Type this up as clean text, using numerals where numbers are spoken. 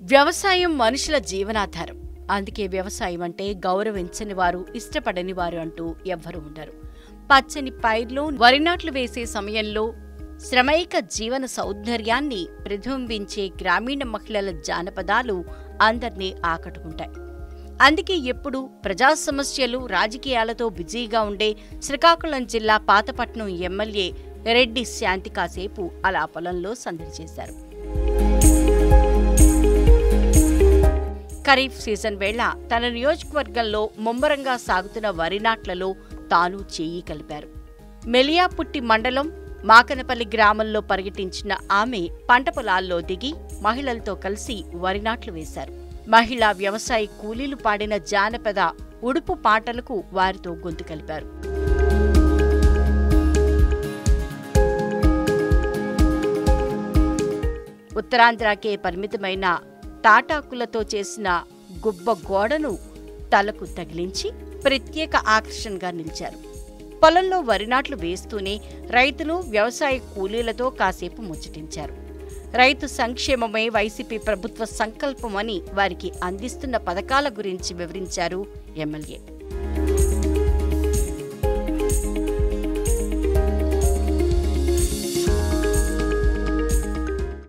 వ్యవసాయం మనుషుల జీవనాధారం. అందుకే వ్యవసాయం అంటే గౌరవించని వారు, ఇష్టపడని వారు అంటూ ఎవ్వరూ ఉండరు. పచ్చని పైర్లో వరి నాట్లు వేసే సమయంలో శ్రమైక జీవన సౌందర్యాన్ని ప్రతిబింబించే గ్రామీణ మహిళల జానపదాలు అందర్నీ ఆకట్టుకుంటాయి. అందుకే ఎప్పుడు ప్రజా సమస్యలు, రాజకీయాలతో బిజీగా ఉండే శ్రీకాకుళం జిల్లా పాతపట్నం ఎమ్మెల్యే రెడ్డి శాంతి కాసేపు అలా పొలంలో సందడి చేశారు. ఖరీఫ్ సీజన్ వేళ తన నియోజకవర్గంలో ముమ్మరంగా సాగుతున్న వరి నాట్లలో తాను చేయి కలిపారు. మెలియాపుట్టి మండలం మాకనపల్లి గ్రామంలో పర్యటించిన ఆమె పంట పొలాల్లో దిగి మహిళలతో కలిసి వరి నాట్లు వేశారు. మహిళా వ్యవసాయ కూలీలు పాడిన జానపద ఉడుపు పాటలకు వారితో గొంతు కలిపారు. ఉత్తరాంధ్రకే పరిమితమైన తాటాకులతో చేసిన గుబ్బ గోడను తలకు తగిలించి ప్రత్యేక ఆకర్షణగా నిలిచారు. పొలంలో వరి నాట్లు వేస్తూనే రైతులు, వ్యవసాయ కూలీలతో కాసేపు ముచ్చటించారు. రైతు సంక్షేమమే వైసీపీ ప్రభుత్వ సంకల్పమని వారికి అందిస్తున్న పథకాల గురించి వివరించారు ఎమ్మెల్యే.